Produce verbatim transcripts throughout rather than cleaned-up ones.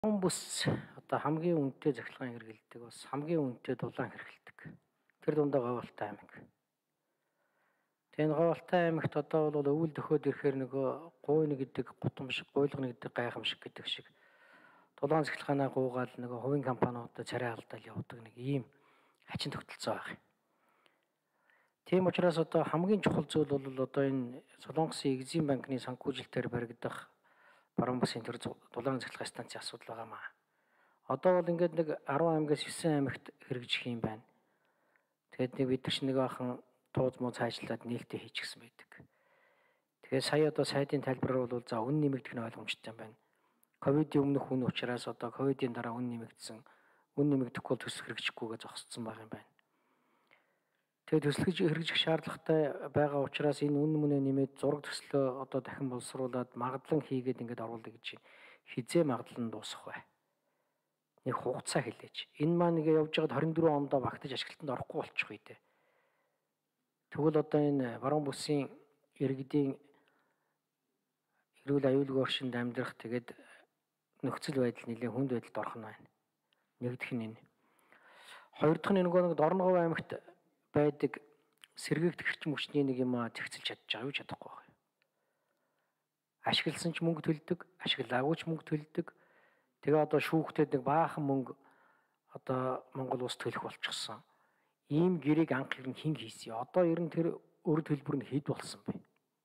Бус одоо хамгийн үнэтэй захиргаан хэрэгэлдэг бас хамгийн үнэтэй дулаан хэрэгэлдэг. Тэр дундаа Говьалтай аймаг. Тэгээ энэ Говьалтай аймагт одоо бол өвөл дөхөөд ирэхээр нөгөө гуйна гэдэг гутамшиг, гуйлгана гэдэг гайхамшиг гэдэг шиг дулаан захиргаанаа гуугаал нөгөө хувийн компаниудад царай алдаал явуудаг нэг ийм хачин тогтолцоо байна. Тийм учраас одоо хамгийн чухал зүйл бол одоо энэ Солонгосын Экзим банкны санхүүжилтээр баригдах баруун бүсийн төр дулаан захиргааны станцын асуудал байгаамаа. Одоо бол ингээд нэг арван аймагаас девять аймагт хэрэгжих юм байна. Тэгээд нэг бид нар ч нэг бахан тууз муу цаашлаад нээлттэй хийчихсэн байдаг. Тэгээд сая одоо сайдын тайлбараар бол за үн нэмэгдэх нь ойлгомжтой юм байна. Ковидын өмнөх үн учраас одоо ковидын дараа үн нэмэгдсэн. Үн нэмэгдэхгүй бол төсөл хэрэгжихгүйгээ зогсцсон байгаа юм байна. Тэгээд төслөж хэрэгжих шаардлагатай байгаа учраас энэ үн мөнөө нэмээд зураг төслөө одоо дахин боловсруулад магадлан хийгээд ингээд оруулах гэж байна. Хизээ магадлан дуусах бай. Нэг хугацаа хэлээч. Энэ маань ингээ явж байгаад хорин дөрвөн ондоо багтаж ашиглалтанд орохгүй болчих үе дээ. Тэгвэл одоо энэ баруун бүсийн иргэдийн эрүүл аюулгүй орчинд амьдрах тэгээд нөхцөл байдал нэлээд хүнд байдалд орох нь байна. Нэгдүгээр нь энэ. Хоёр дахь нь нөгөө нэг Дорногов аймагт байдаг сэргээгдэх эрчим хүчний нэг юм зэгцэлж чадчих байгаа юу чадахгүй байна. Ашигласан ч мөнгө төлдөг, ашиглаагүй ч мөнгө төлдөг. Тэгээ одоо шүүхтэд нэг баахан мөнгө одоо Монгол улс төлөх болчихсон. Ийм гэрээг анх ер нь хэн хийсэн юм? Одоо ер нь тэр өр төлбөр нь хэд болсон бэ?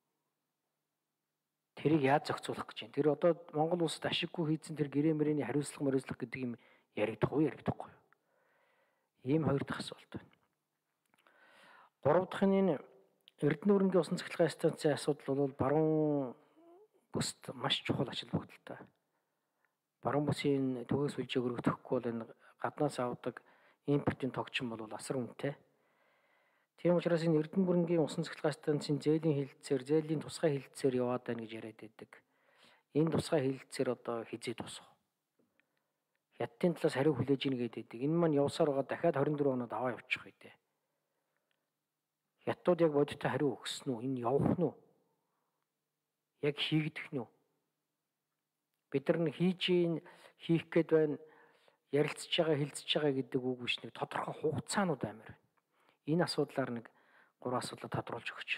Тэрийг яаж зохицуулах гэж байна? Тэр одоо Монгол улсад ашиггүй хийсэн тэр гэрээ мөрөний хариуцлага мөрөслөх гэдэг юм яригдах уу, яригдахгүй юу? Ийм хоёр дахь асуулт байна. Гурав дахь нь энэ Эрдэнэ өрнгийн усан цахилгаан станцын асуудал бол баруун бүст маш чухал ачаал бүгдэлтэй. Баруун бүсийн төгөөс үлжээг өргөдөхгүй бол энэ гаднаас авдаг импортын тогтчин бол асар үнэтэй. Тийм учраас энэ Эрдэнэ өрнгийн усан цахилгаан станцын зээлийн хилцээр, зээлийн тусгай хилцээр яваад байна гэж яриад байдаг. Энэ тусгай хилцээр одоо хизээ тусах. Хятадын талаас хариу хүлээж ийн гэдэг. Энэ маань явсаар байгаа дахиад хорин дөрвөн хоноод аваа явчих үү дээ. Хятадууд яг бодиттой хариу өгсөн үү? Энэ явах нь үү? Яг хийгдэх нь үү? Бид нар нь хийж ийн хийх гээд байна, ярилцж байгаа, хилцэж байгаа гэдэг үг биш, нэг тодорхой хугацаанууд амар байна. Энэ асуудлаар нэг гурван асуудлыг тодруулж өгч.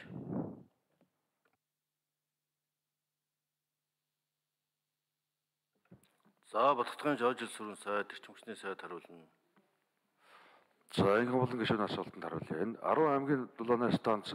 За Балхтгын жожил сүрэн сайд, эрчим хүчний сайд хариулна. За энэ болон гишүүний асуултанд хариулъя. Энэ арван аймгийн дулааны станц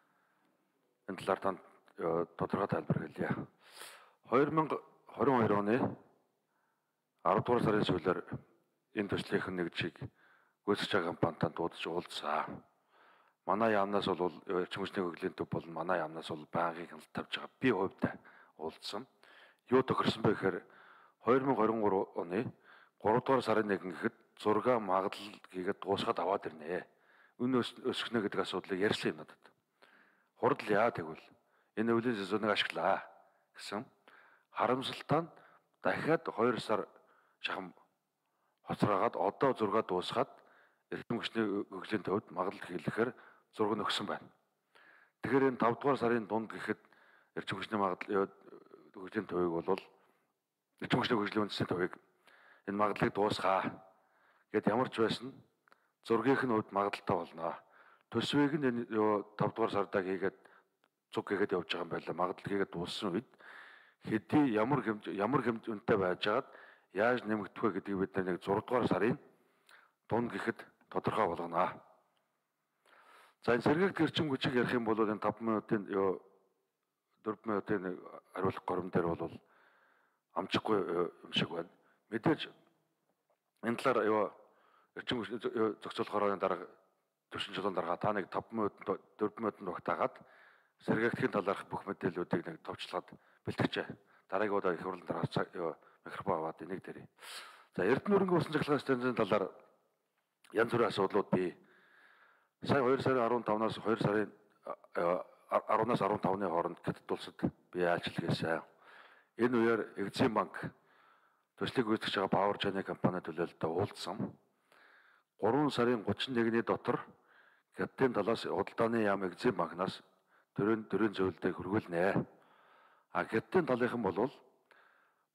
энэ талаар танд тодорхой тайлбар хэлье. хоёр мянга хорин хоёр оны аравдугаар сарын сүүлээр энэ төслийнхэн нэг жиг гүйцэтгэж байгаа компанитай дуудаж уулзсан. Манай яамнаас бол эрчим хүчний хөгжлийн төв болон манай яамнаас бол байнгын хяналт тавьж байгаа. Би хувьдаа уулзсан. Юу тохирсон бэ гэхээр хоёр мянга хорин гурав оны гуравдугаар сарын нэгэн гэхэд зурга магадлал хийгээд дуусгаад аваад ирнэ. Үн өсгөнө гэдэг асуудлыг ярьсан юм надад. Хурдл яа тэгвэл энэ өвлийн сезоныг ашиглаа гэсэн. Харамсалтай нь дахиад хоёр сар шахам хоцроогаад одоо зурга дуусгаад эрдэм хүчний хөгжлийн төвд магадлал хийлгэхээр зураг нөгсөн байна. Тэгэхээр энэ тавдугаар сарын дунд гэхэд эрдэм хүчний магадлал хөгжлийн төвийг бол эрдэм хүчний хөгжлийн үндэсний төвийг энэ магадлалыг дуусгаа гэд ямар ч байсан зургийг нь хувьд магадaltaй болно. Төсвийг нь энэ тавдугаар сардаг хийгээд цуг хийгээд явж байгаа юм байна. Магадлал хийгээд дууссан үед хэдий ямар хэмж ямар хэмж үнэтэй байжгаад яаж нэмэгдэх вэ гэдгийг бид нэг зургаадугаар сарын дунд гэхэд тодорхой болгоно. За энэ сэргээгт эрчим хүчийг ярих юм бол энэ таван минутын ёо дөрвөн минутын хариулах гором дээр бол амжихгүй юм шиг байна. Мэдээж энэ талаар ёо эрчим хүч зохицуулахын дараа төвшин жолооны дараа та нэг таван минутанд дөрвөн минутанд багтаагаад сэргээгдэхин талаарх бүх мэдээллүүдийг нэг товчлоод бэлтгэжээ. Дараагийн удаа их хурлын дараа микрофон аваад энийг дээрээ. За Эрдэнэ өрнгийн усан цахилгаан станцын талаар янз бүрийн асуудлууд бий. Сая хоёр сарын арван тавнаас хоёр сарын аравнаас арван тавны хооронд Хятад улсад би айлчлалгээсэн. Энэ үеэр Экзим банк төслийг гүйцэтгэж байгаа Баавар Жаны компани төлөөлөлтөд уулзсан. гурван сарын гучин нэгний дотор Хятадын талаас худалдааны яам Экзим банкнаас төрийн төрийн зөвлөлтөд хүргүүлнэ. А Хятадын талынхан бол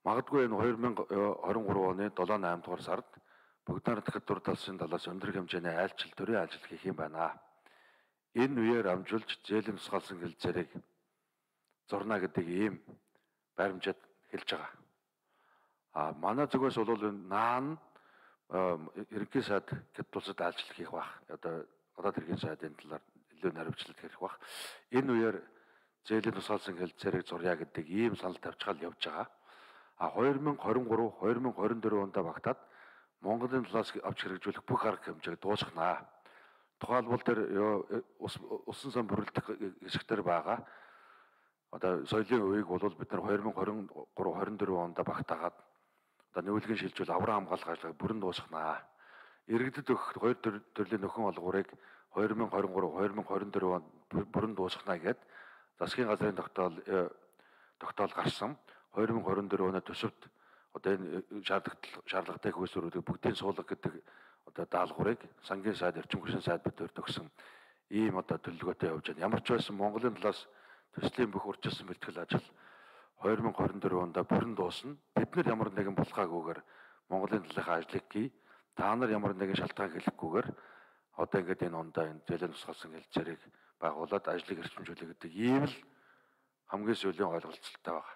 Магадгүй энэ хоёр мянга хорин гурав оны долоо наймд дугаар сард бүгд нар дахид дур талсын талаас өндөр хэмжээний айлчил төрийн айлчил хийх юм байна. Энэ үеэр амжуулж зээлийн тусгаалсан хэлцээрийг зурна гэдэг ийм баримжаад хэлж байгаа. А манай зүгээс бол энэ наан ерөнхий сайд хэд тулсад айлчлал хийх бах. Одоо гадаад хэргийн сайдын талаар илүү наривчлал хийх бах. Энэ үеэр зээлийн тусгаалсан хэлцээрийг зурья гэдэг ийм санал тавьчихал явж байгаа. А хоёр мянга хорин гурав хоёр мянга хорин дөрөв онд багтаад Монголын талаас авч хэрэгжүүлэх бүх арга хэмжээг дуусгана. Тухайлбал тэр усан сан бүрэлдэх хэсэгтэр байгаа. Одоо соёлын үеийг бол бид нар хоёр мянга хорин гурав хорин дөрөв онд багтаагаад одоо нүүлгэн шилжүүл аврам хамгаалах ажлыг бүрэн дуусгана. Иргэдэд өгөх хоёр төрлийн нөхөн олгуурыг хоёр мянга хорин гурав хоёр мянга хорин дөрөв онд бүрэн дуусгана гэд засгийн газрын тогтоол тогтоол гарсан. хоёр мянга хорин дөрөв оны төсөвт одоо энэ шаардлагатай шаардлагатай хөөсрүүдийг бүгдийн суулгах гэдэг одоо даалгаврыг сангийн сайд эрчим хүчний сайд бүдээр төгсөн ийм одоо төлөвлөгөөтэй явж байна. Ямар ч байсан Монголын талаас төслийн бүх урьдчилсан бэлтгэл ажил хоёр мянга хорин дөрөв онд бүрэн дуусна. Бид нар ямар нэгэн булхаагүйгээр Монголын талынхаа ажлыг хий. Та нар ямар нэгэн шалтгаан хэлэхгүйгээр одоо ингээд энэ ондоо энэ зээлийн тусгаалсан хэлцээрийг байгуулад ажлыг эрчимжүүлэх гэдэг ийм л хамгийн сүүлийн ойлголцолтой байна.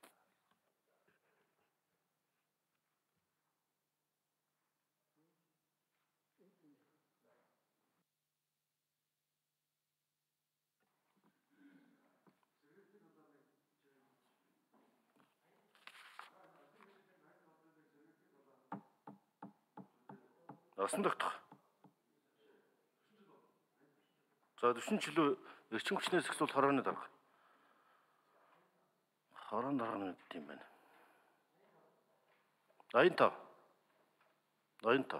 Насан тогтох. За дэвшин чөлөө эрчим хүчнээс ихсүүл хорооны дарга. Хорон дарга нь гэдэг юм байна. Ноёнтоо. Ноёнтоо.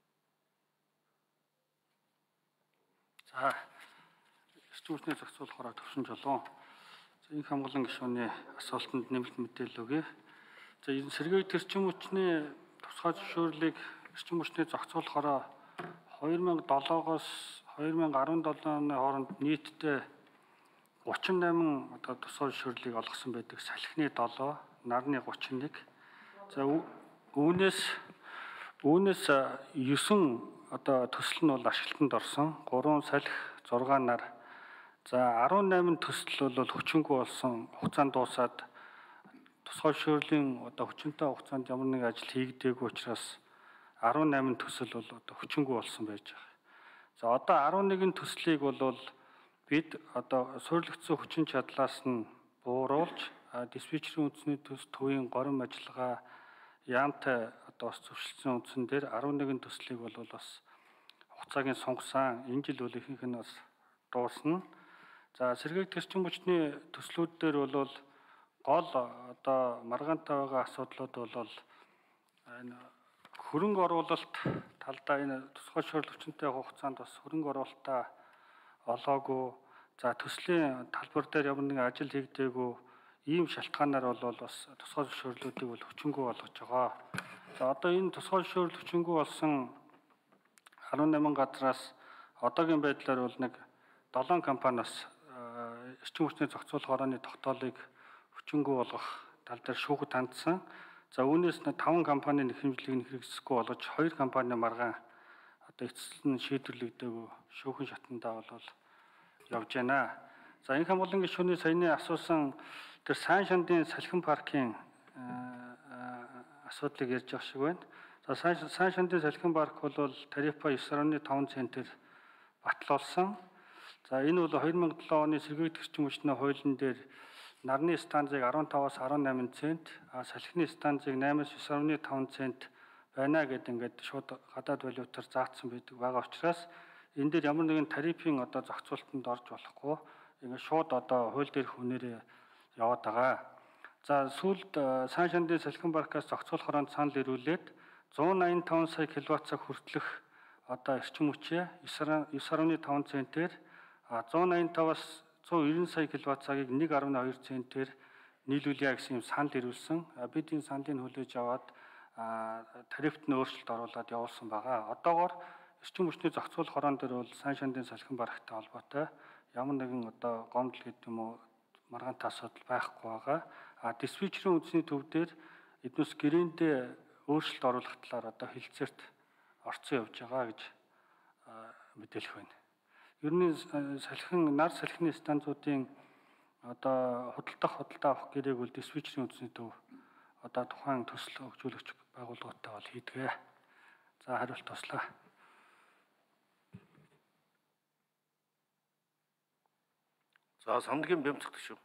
За эрчим хүчний зохицуул хороо төвшин жолоо. За энэ хамгаалан гишүүний асуултанд нэмэлт мэдээлэл өгье. За энэ сэргээгт эрчим хүчний тусгай зөвшөөрлийг эрчим хүчний зохицуул хороо хоёр мянга долоогоос хоёр мянга арван долоо оны хооронд нийтдээ гучин найман одоо тусгай зөвшөөрлийг олгосон байдаг. Салхины долоо, нарны гучин нэг. За үүнээс үүнээс девять одоо төсөл нь бол ашиглалтанд орсон. гурван салхи, зургаан нар. За арван найман төсөл бол хүчингүй болсон. Хугацаанд дуусаад тусгай зөвшөөрлийн одоо хүчинтэй хугацаанд ямар нэг ажил хийгдээгүй учраас арван найман төсөл бол одоо хүчингүй болсон байж байгаа. За одоо арван нэгэн төслийг бол бид одоо суурилгдсан хүчин чадлаас нь бууруулж диспетчерийн үндэсний төс төвийн горим ажиллагаа яамтай одоо бас зөвшөлдсөн үндсэн дээр арван нэгэн төслийг бол бас хугацааг нь сунгасан. Энэ жил бол ихэнх нь бас дуусна. За сэргээгт эрчим хүчний төслүүд дээр бол гол одоо маргаантай байгаа асуудлууд бол энэ хөрөнгө оруулалт талдаа энэ тусгай зөвшөөрөл хүчинтэй хугацаанд бас хөрөнгө оруулалтаа олоогүй. За төслийн талбар дээр ямар нэгэн ажил хийгдээгүй ийм шалтгаанаар бол бас тусгай зөвшөөрлүүдийг бол хүчингүй болгож байгаа. За одоо энэ тусгай зөвшөөрөл хүчингүй болсон арван найман газраас одоогийн байдлаар бол нэг долоон компаниас эрчим хүчний зохицуул хорооны тогтоолыг хүчингүй болгох тал дээр шүүхэд хандсан. За үүнээс нь таван компанийн нэхэмжлийг хэрэгжихгүй болгож хоёр компани маргаан одоо эцэслэл нь шийдвэрлэгдээгүй шүүхэн шатандаа бол явж байна. За энэ хамгаалан гишүүний саяны асуусан тэр сайн шандын салхин паркийн асуудлыг ярьж байгаа шиг байна. За сайн шандын салхин парк бол тарифа девять нугтай пять центээр батлуулсан. За энэ бол хоёр мянга долоо оны сэргээгт эрчим хүчний хуулийн дээр нарны станцыг15-аас дөрвөн цент, а салхины станцыг восемь-аас девять нугтай пять цент байна гэдэг ингээд шууд гадаад валютаар заагдсан байдаг байгаа учраас энэ дээр ямар нэгэн тарифын одоо зохицуултанд орж болохгүй. Ингээд шууд одоо хууль дээрх үнээрээ яваад байгаа. За сүүлд сайн шандын салхин паркаас зохицуулах хороонд санал ирүүлээд one eighty-five сая киловатт-цаг хүртэлх одоо эрчим хүчээ девять нугтай пять центээр, а one eighty-five-аас one ninety сая киловатт-цагийг one point two центээр нийлүүлье гэсэн юм санал ирүүлсэн. Бид энэ саналыг хүлээж аваад тарифт нь өөрчлөлт оруулаад явуулсан байгаа. Одоогоор эрчим хүчний зохицуулах хороон дээр бол сайн шандын салхин парктай холбоотой ямар нэгэн одоо гомдол гэдэг юм уу маргаантай асуудал байхгүй байгаа. А диспетчерийн үндэсний төв дээр эднүс гэрээндээ өөрчлөлт оруулах талаар одоо хэлцээрт орцсон явж байгаа гэж мэдээлэх байна. Ер нь салхин нар салхины станцуудын одоо худалдах худалдаа авах гэрээг бол диспетчерийн үндэсний төв одоо тухайн төсөл хөгжүүлэгч байгууллагатай бол хийдэг. За хариулт туслаа. За Самдгийн Бямцагт шүү.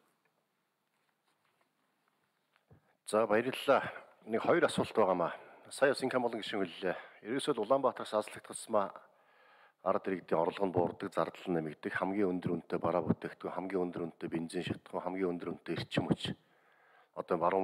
За баярлалаа. Нэг хоёр асуулт байгаамаа. Сая Синхам болон гишүүн хэллээ. Ерөөсөө Улаанбаатараас азлагдсмаа ард иргэдийн орлого нь буурдаг, зардал нь нэмэгдэх, хамгийн өндөр үнэтэй бараа бүтээгдэхүүн, хамгийн өндөр үнэтэй бензин шатхуун, хамгийн өндөр үнэтэй эрчим хүч. Одоо баруун